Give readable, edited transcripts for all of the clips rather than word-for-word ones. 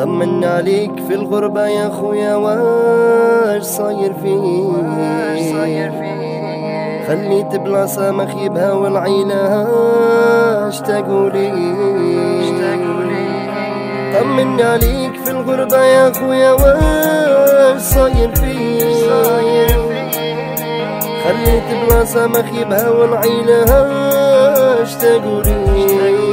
طمنا عليك في الغربة يا خويا، واش صاير فيك؟ خليت بلاصة مخيبها والعيلة اشتاقوا ليك. طمنا عليك في الغربة يا خويا، واش صاير فيك؟ خليت بلاصة مخيبها والعيلة اشتاقوا ليك.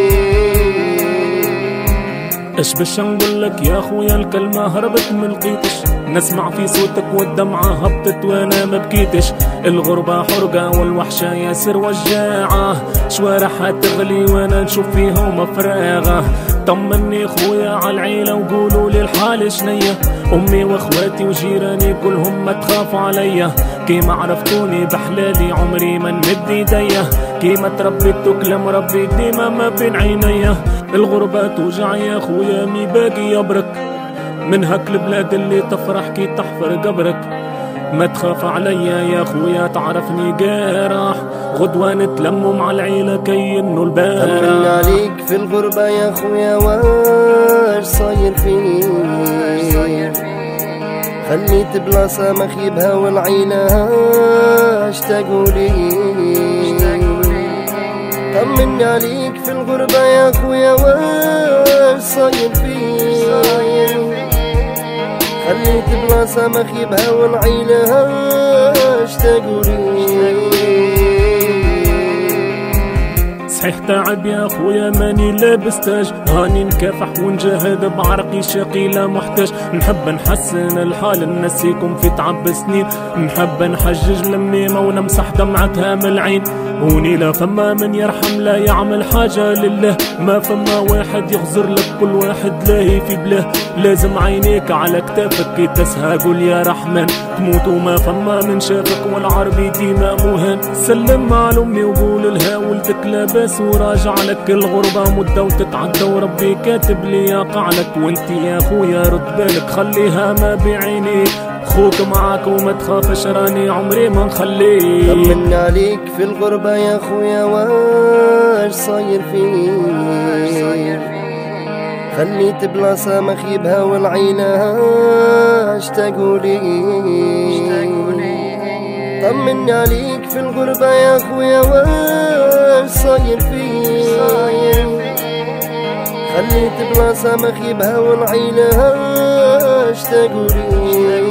اش باش نقولك يا خويا، الكلمة هربت من لقيتش، نسمع في صوتك والدمعة هبطت وانا ما بكيتش. الغربة حرقة والوحشة ياسر وجاعة، شوارعها تغلي وانا نشوف فيهم فراغة. طمني خويا عالعيلة وقولوا لي الحال شنية، امي واخواتي وجيراني كلهم ما تخافوا عليا. كيما عرفتوني بحلالي عمري ما نمد ايديا، كيما تربيتك لمربي ديما ما بين عينيا. الغربة توجع يا خويا مي باقي يبرك، من هاك البلاد اللي تفرح كي تحفر قبرك. ما تخاف عليا يا خويا تعرفني جارح، غدوة نتلموا مع العيلة كي انو البارح. طمنا عليك في الغربة يا خويا، واش صاير فيك؟ خليت بلاصة مخيبها والعيلة اشتاقوا ليك. طمنا عليك في الغربة يا خويا، واش صاير فيك؟ خليت بلاصة مخيبها والعيلة اشتاقوا ليك. صحيح تعب يا خويا ماني لابس تاج، هاني نكافح ونجاهد بعرقي شاقي لا محتاج. نحب نحسن الحال نسيكم في تعب سنين، نحب نحجج الميمة ونمسح دمعتها من العين. هوني لا فما من يرحم لا يعمل حاجة لله، ما فما واحد يغزر لك كل واحد لاهي في بلاه. لازم عينيك على كتافك كي تسهى قول يا رحمن، تموت وما فما من شافك والعربي ديما مهان. سلم على امي وقول لها ولدك لاباس وراجع لك. الغربة مدة وتتعدى وربي كاتب لي يقع لك، وانت يا خويا رد بالك خليها ما بعينيك. خوك معاك وما تخافش راني عمري ما نخليك. طمنا عليك في الغربة يا خويا، واش صاير فيك؟ خليت بلاصة مخيبها والعيلة اشتاقوا ليك. طمنا عليك في الغربة يا خويا، واش صاير فيك؟ خليت بلاصة مخيبها والعيلة اشتاقوا ليك.